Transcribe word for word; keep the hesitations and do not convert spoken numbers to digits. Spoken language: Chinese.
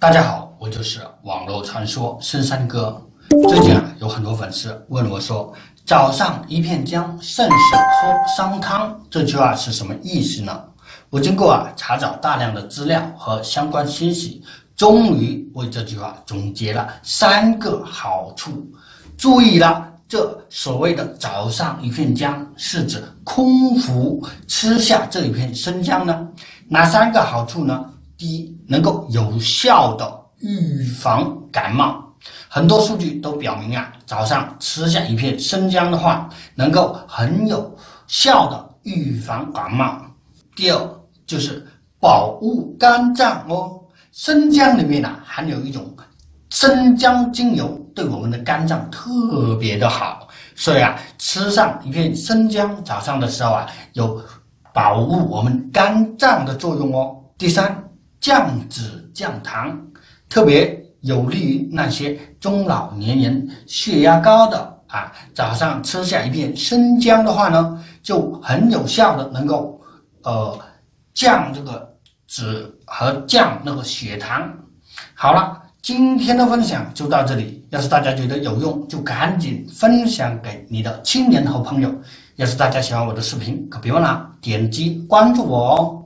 大家好，我就是网络传说深山哥。最近啊，有很多粉丝问我说：“早上一片姜，胜似喝参汤。”这句话是什么意思呢？我经过啊查找大量的资料和相关信息，终于为这句话总结了三个好处。注意了，这所谓的早上一片姜，是指空腹吃下这一片生姜呢？哪三个好处呢？第一，能够有效的预防感冒。很多数据都表明啊，早上吃下一片生姜的话，能够很有效的预防感冒。第二，就是保护肝脏哦。生姜里面啊含有一种生姜精油，对我们的肝脏特别的好，所以啊，吃上一片生姜，早上的时候啊，有保护我们肝脏的作用哦。第三，降脂降糖，特别有利于那些中老年人血压高的啊，早上吃下一片生姜的话呢，就很有效的能够呃降这个脂和降那个血糖。好了，今天的分享就到这里。要是大家觉得有用，就赶紧分享给你的亲人和朋友。要是大家喜欢我的视频，可别忘了点击关注我哦。